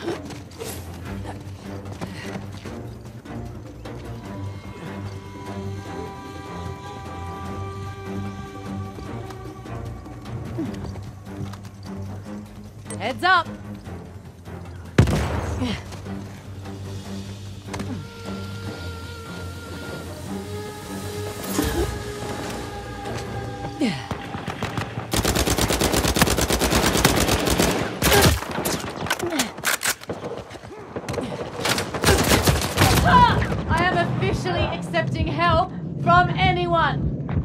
Heads up! I am officially accepting help from anyone!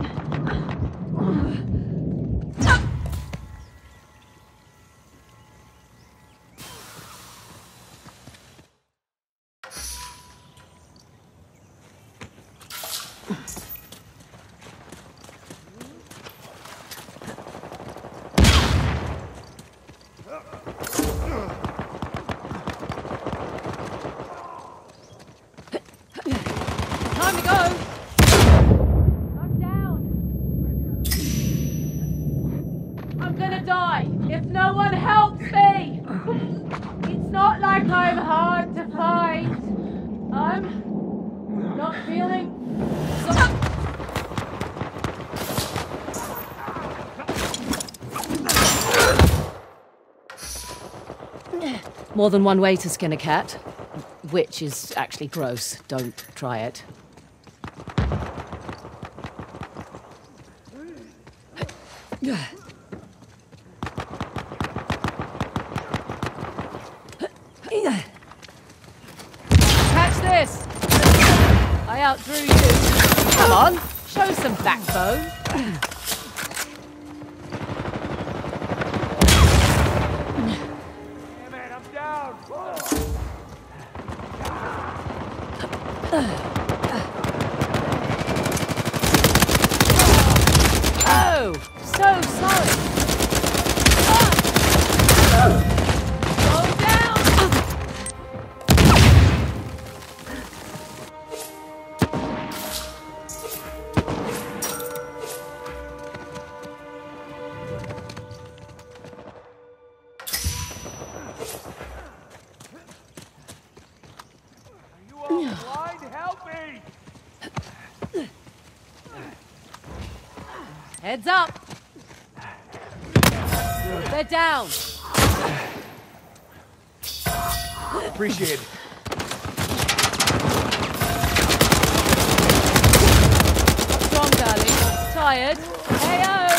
Time to go! I'm down! I'm gonna die if no one helps me! It's not like I'm hard to find. I'm not feeling so... More than one way to skin a cat. Which is actually gross. Don't try it. Catch this! I outdrew you. Come on, show some backbone. Damn it, I'm down! Oh, so sorry. Go down! You all blind? Help me! Heads up! They're down! Appreciate it. Strong, darling. Tired? Hey-oh!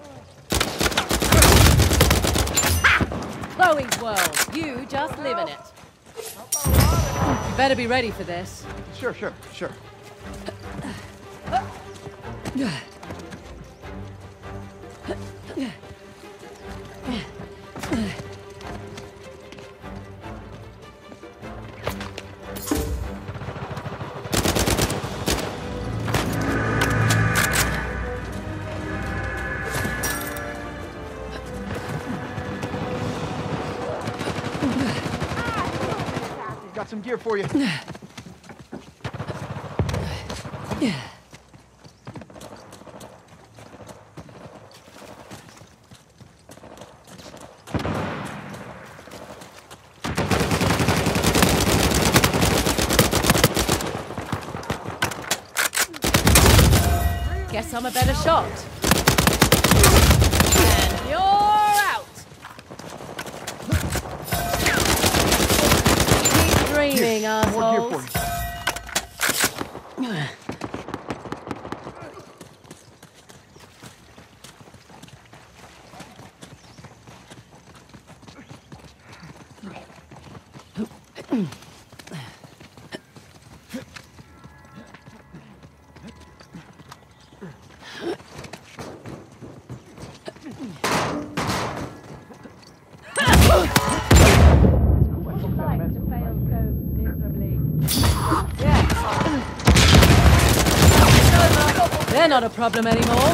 Chloe's world. You just live in it. You better be ready for this. Sure. Got some gear for you. Guess I'm a better shot. And you're out! Keep dreaming, More gear assholes. for you. They're not a problem anymore.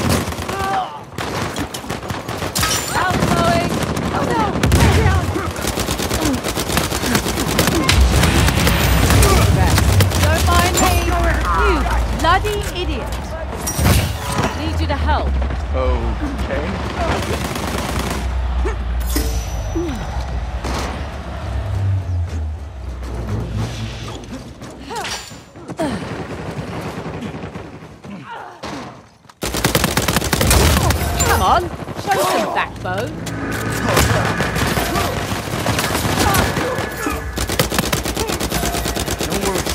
Out, Chloe! Oh no! Don't mind me, you bloody idiot! Need you to help. Okay. go. No worries.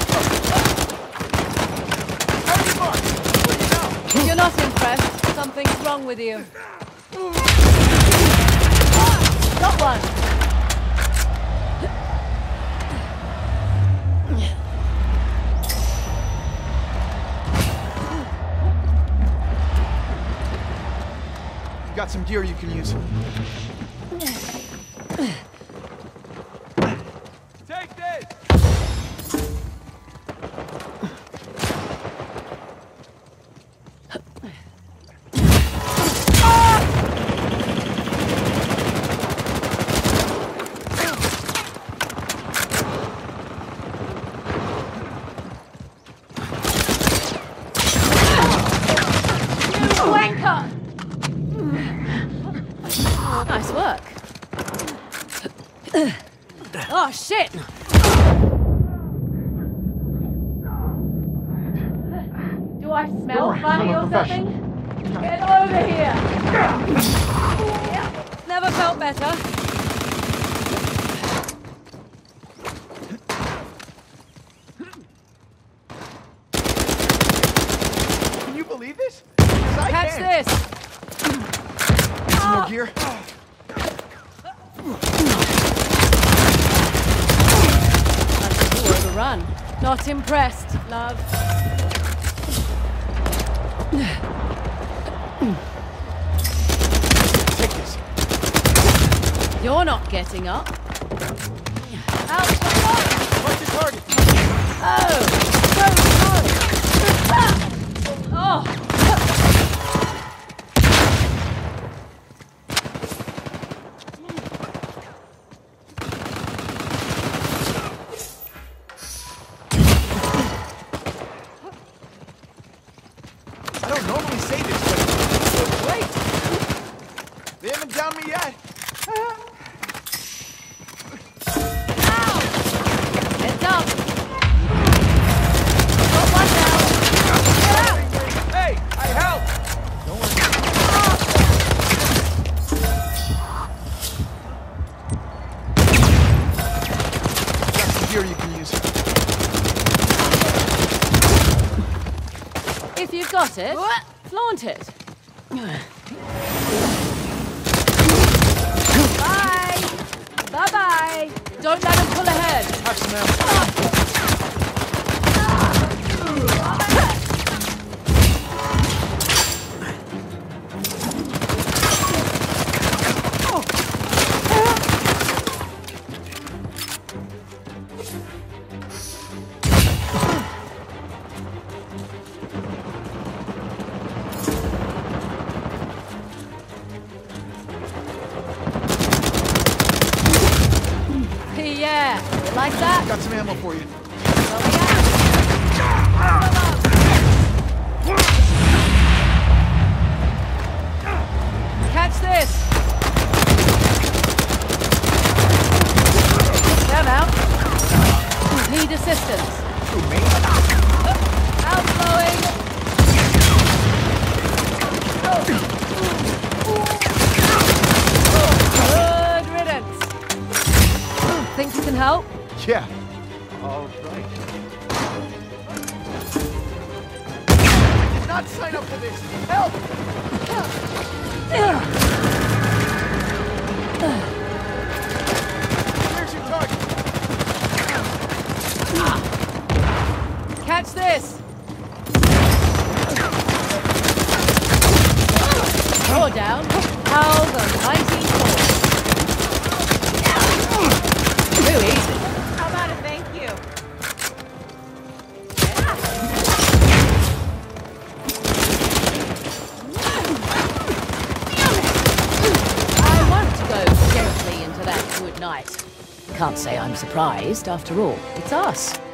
You're not impressed. Something's wrong with you. Got one. Got some gear you can use. Take this! You wanker! Nice work. Oh, shit! Do I smell Don't worry, funny I'm a or professional. something? Get over here! Never felt better. Can you believe this? 'Cause I Catch can. this! Some more gear? Overrun. Not impressed, love. Take this. You're not getting up. Out the front! What's your target? Oh! So close! Oh! I don't normally say this, but it's so great. They haven't downed me yet. Heads up! Got one down! Get out! Hey, I helped. Don't worry. Got some gear you can use. If you've got it, flaunt it. Bye! Bye-bye! Don't let him pull ahead. Have some ammo. Yeah, you like that? Got some ammo for you. Catch this! Them out. Need assistance. Who, me? Outgoing. Good riddance. Think you can help? Yeah. All right. I did not sign up for this. Help! Where's your target? Catch this! Draw down. How the mighty fall. Too easy. How about a thank you? I want to go gently into that good night. Can't say I'm surprised, after all. It's us.